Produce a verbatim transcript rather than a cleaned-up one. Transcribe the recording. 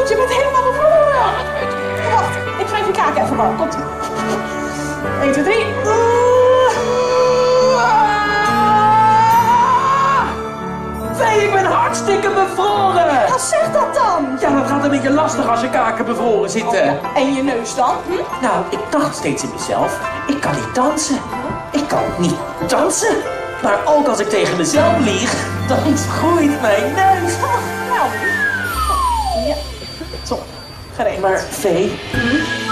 Goed, je bent helemaal bevroren. Wacht, ik wrijf je kaak even warm. Komt ie. één, twee, drie. Vee, ik ben hartstikke bevroren. Wat zegt dat dan? Ja, dat gaat een beetje lastig als je kaken bevroren zitten. En je neus dan? Hm? Nou, ik dacht steeds in mezelf, ik kan niet dansen. Ik kan niet dansen. Maar ook als ik tegen mezelf lieg, dan groeit mijn neus. Nou, ja. Zo, geregeld. Maar Vee,